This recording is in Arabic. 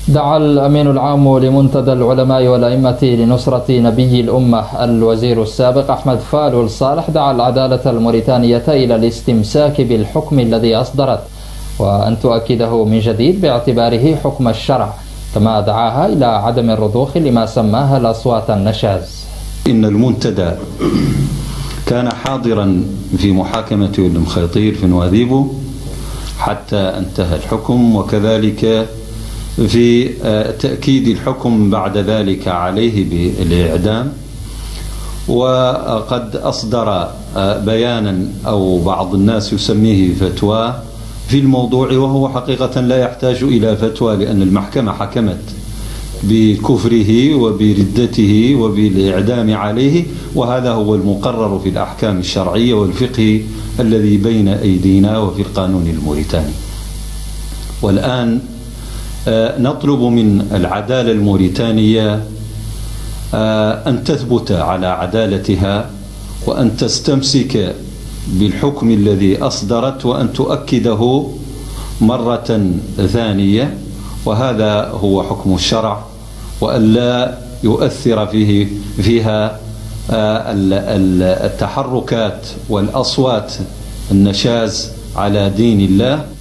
دعا الأمين العام لمنتدى العلماء والأئمة لنصرة نبي الأمة الوزير السابق أحمد فالول صالح دعا العدالة الموريتانية إلى الاستمساك بالحكم الذي أصدرت وأن تؤكده من جديد باعتباره حكم الشرع، كما دعاها إلى عدم الرضوخ لما سماها الأصوات النشاز. إن المنتدى كان حاضرا في محاكمة ولم خيطير في نواذيبو حتى انتهى الحكم، وكذلك في تأكيد الحكم بعد ذلك عليه بالإعدام، وقد أصدر بيانا أو بعض الناس يسميه فتوى في الموضوع، وهو حقيقة لا يحتاج إلى فتوى، لأن المحكمة حكمت بكفره وبردته وبالإعدام عليه، وهذا هو المقرر في الأحكام الشرعية والفقه الذي بين أيدينا وفي القانون الموريتاني. والآن نطلب من العدالة الموريتانية أن تثبت على عدالتها، وأن تستمسك بالحكم الذي أصدرت، وأن تؤكده مرة ثانية، وهذا هو حكم الشرع، وأن لا يؤثر فيها التحركات والأصوات النشاز على دين الله.